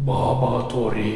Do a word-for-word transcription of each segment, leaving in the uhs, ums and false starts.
Baba Torik.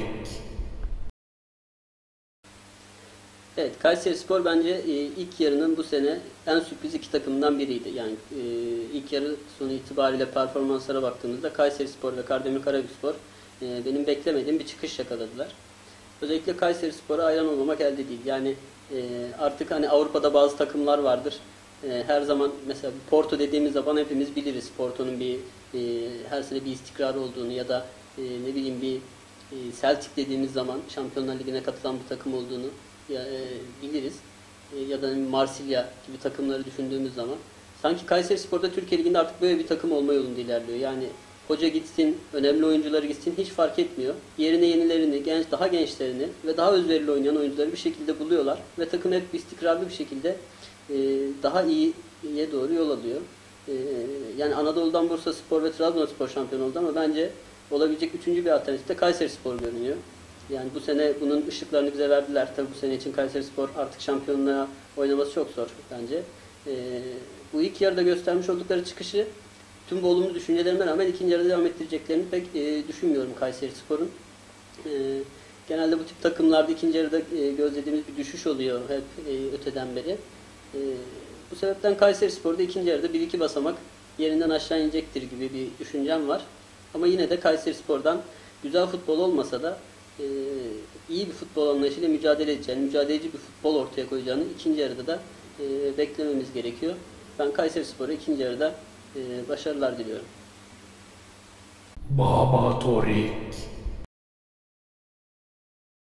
Evet, Kayserispor bence e, ilk yarının bu sene en sürpriz iki takımından biriydi. Yani e, ilk yarı sonu itibariyle performanslara baktığımızda Kayserispor ve Kardemir Karabükspor e, benim beklemediğim bir çıkış yakaladılar. Özellikle Kayserispor'a hayran olmamak elde değil. Yani e, artık hani Avrupa'da bazı takımlar vardır. E, her zaman mesela Porto dediğimiz zaman hepimiz biliriz. Porto'nun bir e, her sene bir istikrarı olduğunu ya da e, ne bileyim bir e, Celtic dediğimiz zaman Şampiyonlar Ligi'ne katılan bir takım olduğunu ya, e, biliriz. E, ya da Marsilya gibi takımları düşündüğümüz zaman sanki Kayserispor'da Türkiye Ligi'nde artık böyle bir takım olma yolunda ilerliyor. Yani hoca gitsin, önemli oyuncuları gitsin hiç fark etmiyor. Yerine yenilerini, genç, daha gençlerini ve daha özverili oynayan oyuncuları bir şekilde buluyorlar. Ve takım hep istikrarlı bir şekilde e, daha iyiye doğru yol alıyor. E, yani Anadolu'dan Bursaspor ve Trabzonspor şampiyon oldu ama bence olabilecek üçüncü bir alternatif de Kayserispor görünüyor. Yani bu sene bunun ışıklarını bize verdiler. Tabii bu sene için Kayserispor artık şampiyonluğa oynaması çok zor bence. E, bu ilk yarıda göstermiş oldukları çıkışı tüm bu olumlu düşüncelerime rağmen ikinci yarıda devam ettireceklerini pek e, düşünmüyorum Kayserispor'un. E, genelde bu tip takımlarda ikinci yarıda e, gözlediğimiz bir düşüş oluyor hep e, öteden beri. E, bu sebepten Kayserispor'da ikinci yarıda bir iki basamak yerinden aşağı inecektir gibi bir düşüncem var. Ama yine de Kayserispor'dan güzel futbol olmasa da e, iyi bir futbol anlayışıyla mücadele edeceğini, mücadeleci bir futbol ortaya koyacağını ikinci yarıda da e, beklememiz gerekiyor. Ben Kayserispor'a ikinci yarıda e, başarılar diliyorum. Baba Torik.